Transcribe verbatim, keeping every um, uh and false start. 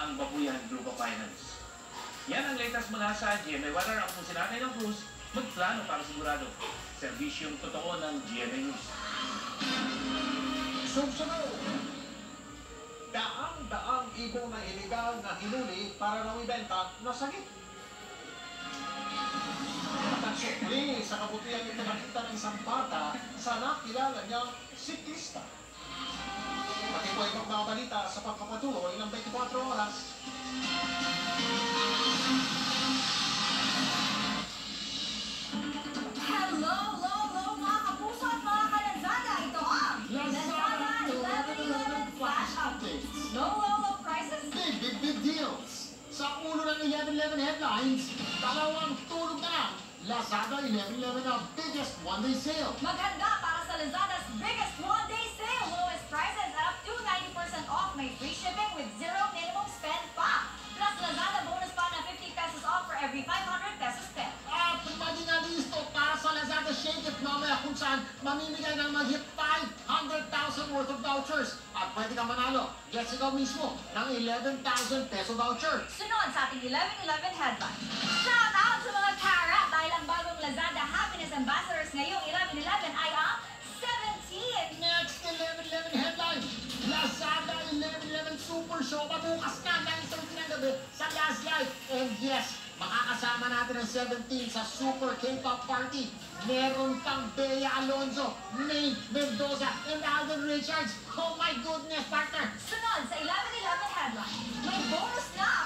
ang Babuyan Group of Finance. Yan ang latest mula sa G M A Weather. Ako po si Nanay ng Cruz, magplano para sigurado. Serbisyong totoo ng G M A News. Susunod, daang-daang ibon na iligal na hinuli para raw ibenta na sagip. At sa kabutihan ito nakita ng isang bata sa nakilala niyang siklista. Pati po ibang mga balita sa pagpapatuloy ng twenty-four oras. Hello, hello, hello mga kapuso at mga kalazada. Ito ang Lazada eleven eleven Flash Updates. No low, low prices. Big, big, big deals. Sa ulo ng eleven eleven headlines, dalawang tulog na lang. Lazada eleven eleven ang biggest one-day sale. Maganda para sa Lazada's biggest one-day sale. Lowest prices at up to ninety percent off. May free shipping with zero minimum spend pa. Plus Lazada bonus pa na fifty pesos off for every five hundred pesos spend. At maging alisto para sa Lazada Shake It mamaya kung saan mamimigay ng mag-hit five hundred thousand worth of vouchers. At pwede kang manalo, yes ikaw mismo, ng eleven thousand peso voucher. Sunod sa ating eleven eleven headline. Shout out sa mga Kara dahil ang bagong Lazada Happiness Ambassadors ngayong eleven eleven ay ang seventeen. Next eleven eleven headline, Lazada eleven eleven Super Show. Pabukas na dahil sa uting ng gabi sa Last Life. And yes, makakasama natin ang seventeen sa Super K-pop Party. Meron pang Bea Alonzo, May Mendoza, and Alden Richards. Oh my goodness, partner! Sunod sa eleven eleven headline. May bonus na